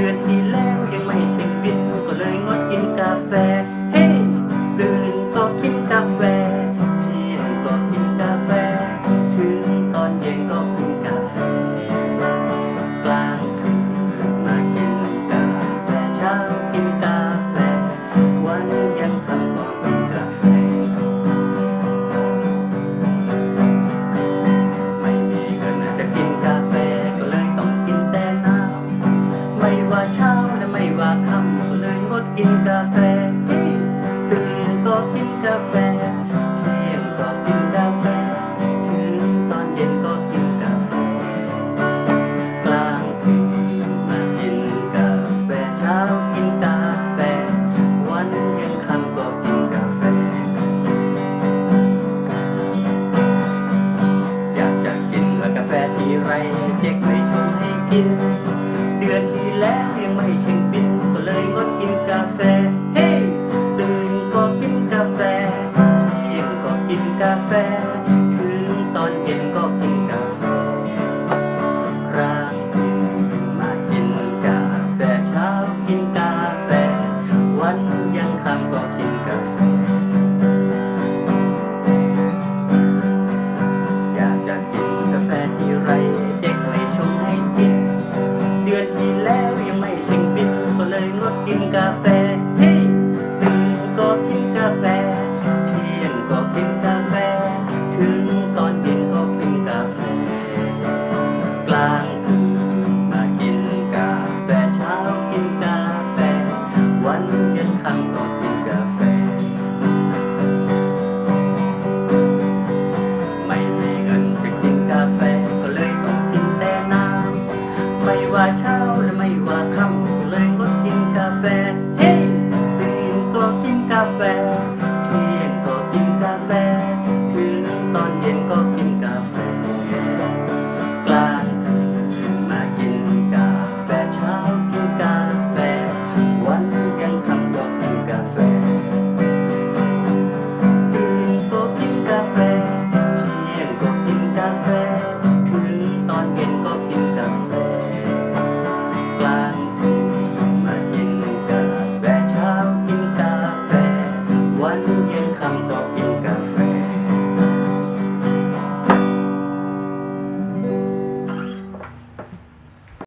อนที่แล้วยังไม่เช็คบิลก็เลยงดกินกาแฟเฮ้ตื่นก็กินกาแฟเที่ยงก็กินกาแฟถึงตอนเย็นก็กินกาแฟกลางคืนมากินกาแฟเช้ากินกาแฟวันยังค่ำก็กินกาแฟไม่มีเงินจะกินกาแฟก็เลยต้องกินแต่น้ำไม่ว่าเช้าและไม่ว่าค่ำก็เลยงดกินกาแฟตื่นก็กินกาแฟเที่ยงก็กินกาแฟถึงตอนเย็นก็กินกาแฟกลางคืนมากินกาแฟเช้ากินกาแฟวันยังค่ำก็กินกาแฟอยากจะกินกาแฟทีไรเจ๊กไม่ชวนให้กินเดือนที่แล้วยังไม่เช็คบิลก็เลยงดกินกาแฟตื่นก็กินกาแฟเที่ยงก็กินกาแฟ